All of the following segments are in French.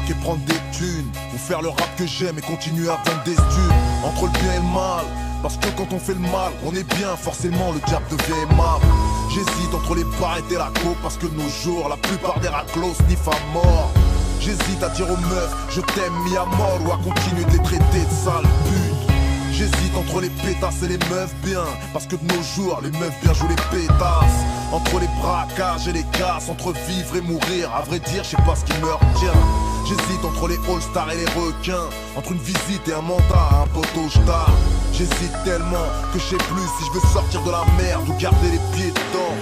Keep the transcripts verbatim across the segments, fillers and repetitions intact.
bloc et prendre des thunes, ou faire le rap que j'aime et continuer à vendre des thunes. Entre le bien et le mal, parce que quand on fait le mal, on est bien, forcément le diable devient aimable. J'hésite entre les barrettes et la coke, parce que de nos jours, la plupart des raclos sniffent à mort. J'hésite à dire aux meufs, je t'aime mis à mort, ou à continuer de les traiter de sales putes. J'hésite entre les pétasses et les meufs bien, parce que de nos jours, les meufs bien jouent les pétasses. Entre les braquages et les casses, entre vivre et mourir, à vrai dire, je sais pas ce qui me retient. J'hésite entre les all-stars et les requins, entre une visite et un mandat à un poteau star. J'hésite tellement que je sais plus si je veux sortir de la merde ou garder les pieds dedans.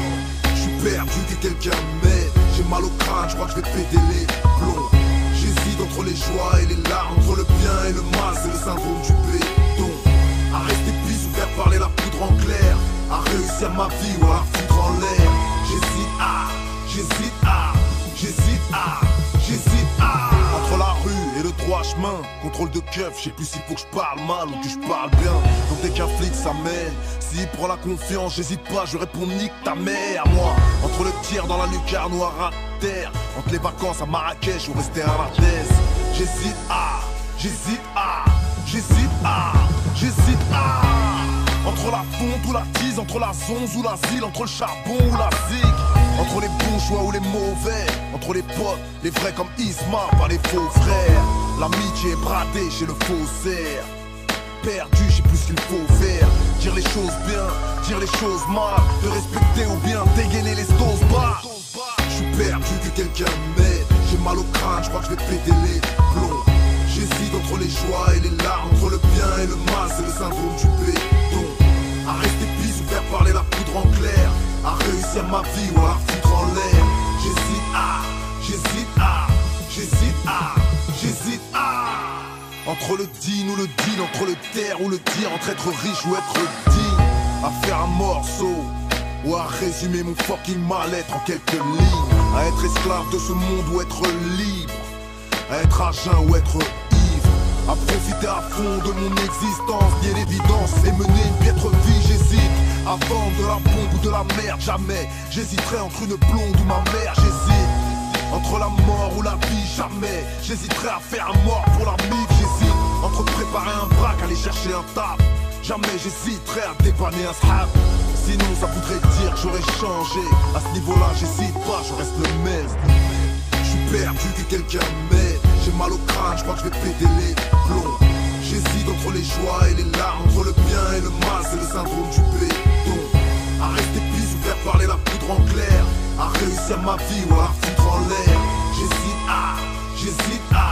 Je suis perdu que quelqu'un m'aide, j'ai mal au crâne, je crois que je vais péter les plombs. J'hésite entre les joies et les larmes, entre le bien et le mal, c'est le syndrome du béton. À rester pisse ou faire parler la poudre en clair, à réussir ma vie ou à la foutre en l'air. J'hésite à, j'hésite à, j'hésite à, j'hésite à. Entre la rue et le droit chemin, contrôle de keuf, je sais plus s'il faut que je parle mal ou que je parle bien. Donc dès qu'un flic s'amène, s'il prend la confiance, j'hésite pas, je réponds nique ta mère. Moi, entre le tir dans la lucarne ou à terre, entre les vacances à Marrakech ou rester à Rodez. J'hésite à, j'hésite à, j'hésite à, j'hésite à. Entre la fonte ou la tise, entre la zonze ou l'asile, entre le charbon ou la zig, entre les bons choix ou les mauvais, entre les potes, les vrais comme Isma, pas les faux frères. L'amitié est bradée chez le faussaire. Perdu, je sais plus ce qu'il faut faire. Dire les choses bien, dire les choses mal, te respecter ou bien dégainer les stoses bas. Je suis perdu que quelqu'un m'aide, j'ai mal au crâne, je crois que je vais péter les plombs. J'hésite entre les joies et les larmes, entre le bien et le mal, c'est le syndrome du béton. À rester pisse ou faire parler la poudre en clair, à réussir ma vie ou à la foutre en l'air. J'hésite à, j'hésite à, j'hésite à, j'hésite à. Entre le digne ou le deal, entre le taire ou le dire, entre être riche ou être digne. À faire un morceau, ou à résumer mon fucking mal-être en quelques lignes. À être esclave de ce monde ou être libre, à être à jeun ou être ivre, à profiter à fond de mon existence, nier l'évidence et mener une piètre vie. J'hésite à vendre de la bombe ou de la merde, jamais j'hésiterai entre une blonde ou ma mère. J'hésite entre la mort ou la vie, jamais j'hésiterai à faire un mort pour la mif. J'hésite entre préparer un braque, aller chercher un taf, jamais j'hésiterai à dépanner un sahab. Sinon ça voudrait dire que j'aurais changé. À ce niveau-là j'hésite pas, je reste le même. Je suis perdu que quelqu'un m'aide, j'ai mal au crâne, je crois que je vais péter les plombs. J'hésite entre les joies et les larmes, entre le bien et le mal, c'est le syndrome du béton. À rester pisse ou faire parler la poudre en clair, à réussir ma vie ou à la foutre en l'air. J'hésite à, j'hésite à,